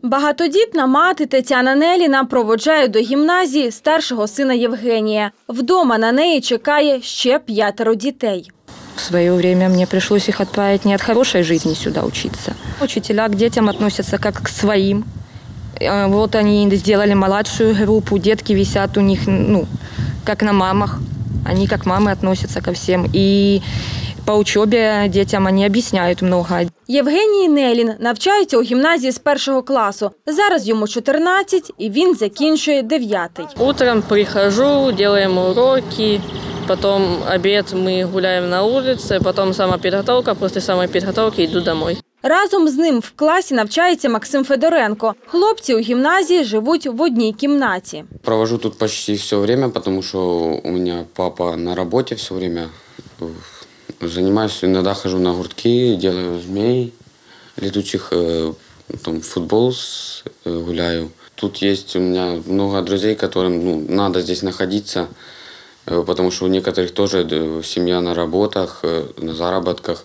Багатодітна мати Тетяна Неліна проводжає до гімназії старшого сина Євгенія. Вдома на неї чекає ще 5 дітей. В свое время мне пришлось их отправить не от хорошей жизни сюда учиться. Учителя к детям относятся как к своим. Вот они сделали младшую группу, детки висят у них, как на мамах. Они как мамы относятся ко всем. И по учебе детям они объясняют много. Євгеній Нелін навчається у гімназії з 1 класу. Зараз йому 14 і він закінчує 9-й. Утром прихожу, делаем уроки, потом обед, мы гуляем на улице, потом самоподготовка, после самоподготовки иду домой. Разом з ним в класі навчається Максим Федоренко. Хлопці у гімназії живуть в одній кімнаті. Провожу тут почти все время, потому что у меня папа на работе все время. Занимаюсь, иногда хожу на гуртки, делаю змей, летучих, там, футбол гуляю. Тут есть у меня много друзей, которым надо здесь находиться, потому что у некоторых тоже семья на работах, на заработках.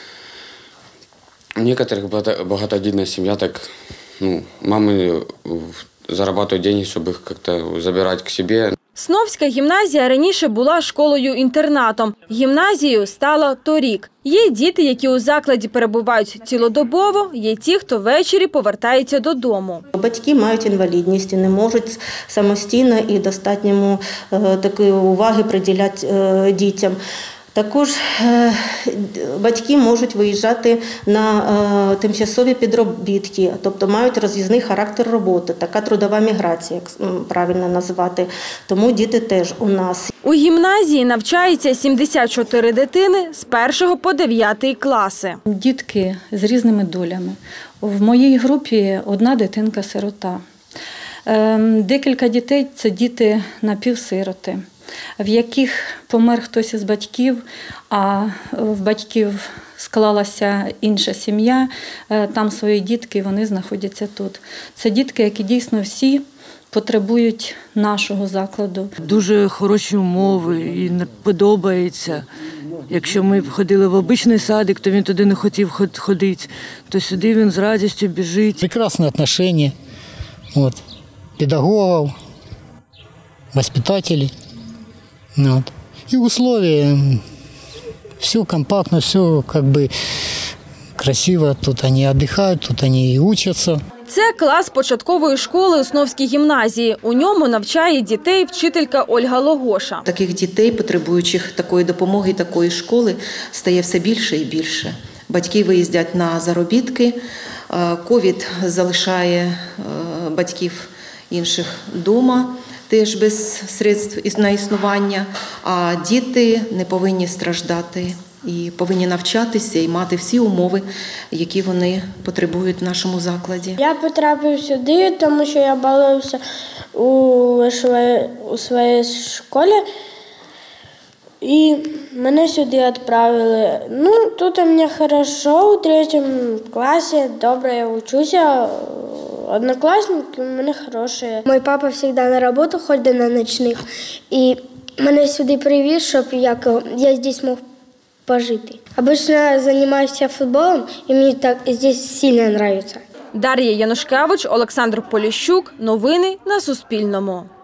У некоторых богатодетная семья, так мамы зарабатывают деньги, чтобы их как-то забирать к себе. Сновська гімназія раніше була школою-інтернатом. Гімназією стала торік. Є діти, які у закладі перебувають цілодобово, є ті, хто ввечері повертається додому. Батьки мають інвалідність і не можуть самостійно і достатньо такої уваги приділяти дітям. Також батьки можуть виїжджати на тимчасові підробітки, тобто мають роз'їзний характер роботи, така трудова міграція, як правильно назвати. Тому діти теж у нас. У гімназії навчається 74 дитини з 1 по 9 класи. Дітки з різними долями. В моїй групі одна дитинка-сирота. Декілька дітей – це діти напівсироти, в яких помер хтось із батьків, а в батьків склалася інша сім'я, там свої дітки, вони знаходяться тут. Це дітки, які дійсно всі потребують нашого закладу. Дуже хороші умови і подобається. Якщо ми б ходили в обичний садик, то він туди не хотів ходити, то сюди він з радістю біжить. Прекрасні відношення педагогів, воспитателей. И условия, все компактно, все красиво. Тут они отдыхают, тут они и учатся. Це клас початкової школи у Сновській гімназії. У ньому навчає дітей вчителька Ольга Логоша. Таких дітей, потребуючих такої допомоги, такої школи, стає все більше і більше. Батьки виїздять на заробітки, ковід залишає батьків інших вдома, теж без средств на існування, а діти не повинні страждати і повинні навчатися і мати всі умови, які вони потребують в нашому закладі. Я потрапив сюди, тому що я бавився у своїй школі, і мене сюди відправили. Тут у мене хорошо, у 3 класі, добре я вчуся. Одноклассники у мене хороші. Мій папа завжди на роботу ходить на ночних. І мене сюди привіз, щоб я тут мог пожити. Обычно займаюся футболом, і мені так тут сильно подобається. Дар'я Янушкевич, Олександр Поліщук. Новини на Суспільному.